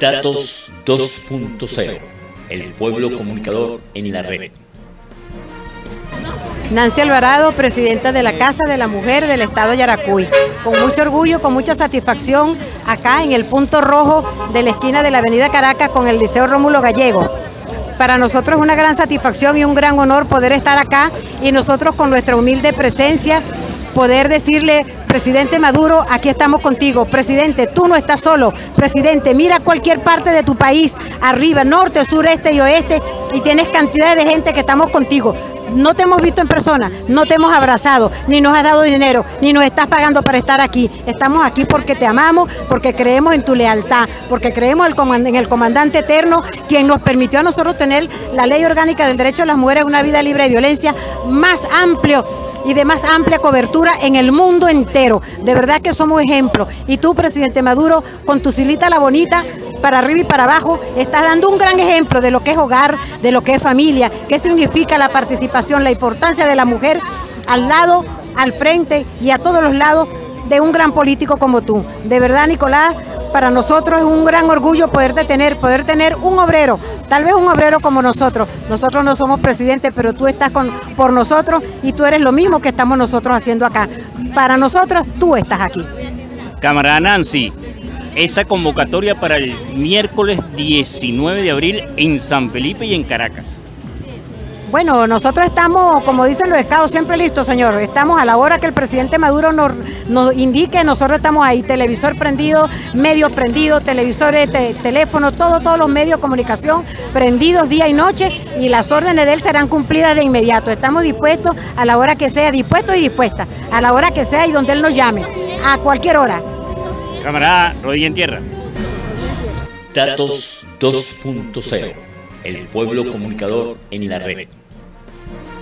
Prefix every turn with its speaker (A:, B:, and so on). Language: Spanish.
A: Datos 2.0, el pueblo comunicador en la red.
B: Nancy Alvarado, presidenta de la Casa de la Mujer del Estado Yaracuy. Con mucho orgullo, con mucha satisfacción, acá en el punto rojo de la esquina de la avenida Caracas con el Liceo Rómulo Gallego. Para nosotros es una gran satisfacción y un gran honor poder estar acá y nosotros con nuestra humilde presencia poder decirle: presidente Maduro, aquí estamos contigo. Presidente, tú no estás solo. Presidente, mira cualquier parte de tu país, arriba, norte, sur, este y oeste, y tienes cantidad de gente que estamos contigo. No te hemos visto en persona, no te hemos abrazado, ni nos has dado dinero, ni nos estás pagando para estar aquí. Estamos aquí porque te amamos, porque creemos en tu lealtad, porque creemos en el comandante eterno, quien nos permitió a nosotros tener la ley orgánica del derecho de las mujeres a una vida libre de violencia más amplio y de más amplia cobertura en el mundo entero. De verdad que somos ejemplo. Y tú, presidente Maduro, con tu silita la bonita, para arriba y para abajo, estás dando un gran ejemplo de lo que es hogar, de lo que es familia, qué significa la participación, la importancia de la mujer al lado, al frente y a todos los lados de un gran político como tú. De verdad, Nicolás, para nosotros es un gran orgullo poder tener un obrero, tal vez un obrero como nosotros. Nosotros no somos presidentes, pero tú estás por nosotros y tú eres lo mismo que estamos nosotros haciendo acá. Para nosotros, tú estás aquí.
C: Camarada Nancy, esa convocatoria para el miércoles 19 de abril en San Felipe y en Caracas.
B: Bueno, nosotros estamos, como dicen los escados, siempre listos, señor. Estamos a la hora que el presidente Maduro nos indique, nosotros estamos ahí, televisor prendido, medios prendidos, televisores, teléfono, todos los medios de comunicación prendidos día y noche, y las órdenes de él serán cumplidas de inmediato. Estamos dispuestos a la hora que sea, dispuestos y dispuestas, a la hora que sea y donde él nos llame, a cualquier hora.
C: Camarada, rodilla en tierra.
A: Datos 2.0, el pueblo comunicador en la red.